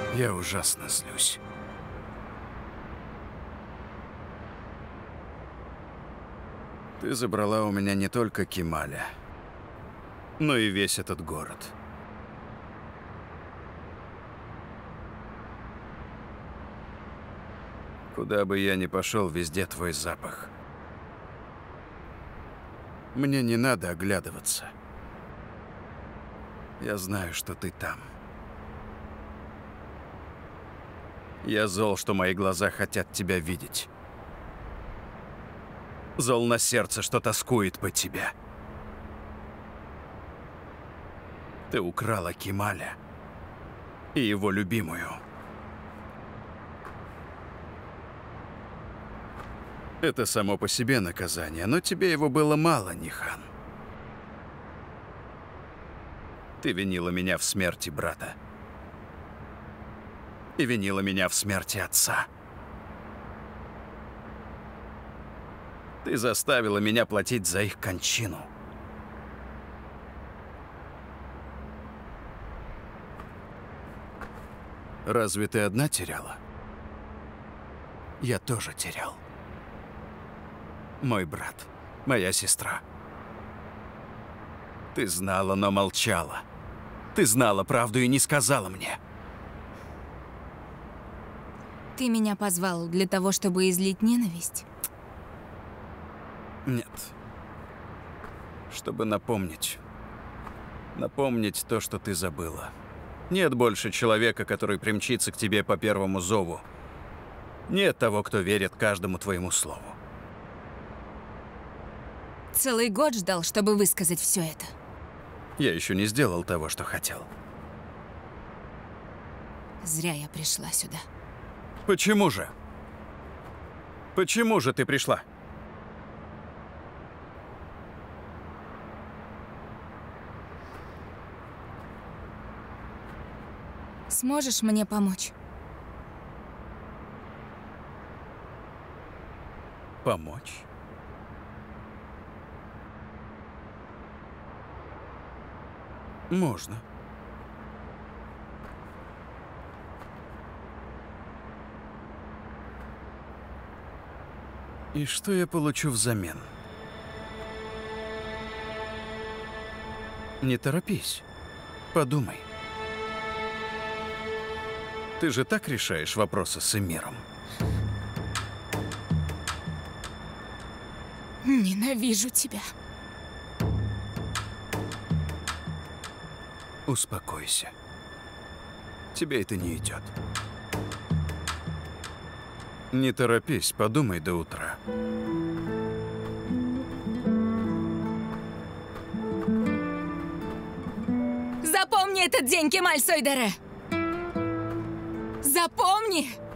Я ужасно злюсь. Ты забрала у меня не только Кемаля, но и весь этот город. Куда бы я ни пошел, везде твой запах. Мне не надо оглядываться. Я знаю, что ты там. Я зол, что мои глаза хотят тебя видеть. Зол на сердце, что тоскует по тебе. Ты украла Кемаля и его любимую. Это само по себе наказание, но тебе его было мало, Нихан. Ты винила меня в смерти брата. И винила меня в смерти отца. Ты заставила меня платить за их кончину. Разве ты одна теряла? Я тоже терял. Мой брат, моя сестра. Ты знала, но молчала. Ты знала правду и не сказала мне. Ты меня позвал для того, чтобы излить ненависть? Нет. Чтобы напомнить. Напомнить то, что ты забыла. Нет больше человека, который примчится к тебе по первому зову. Нет того, кто верит каждому твоему слову. Целый год ждал, чтобы высказать все это. Я еще не сделал того, что хотел. Зря я пришла сюда. Почему же? Почему же ты пришла? Сможешь мне помочь? Помочь? Можно. И что я получу взамен? Не торопись. Подумай. Ты же так решаешь вопросы с Эмиром? Ненавижу тебя. Успокойся. Тебе это не идет. Не торопись, подумай до утра. Запомни этот день, Кемаль Сойдере! Запомни!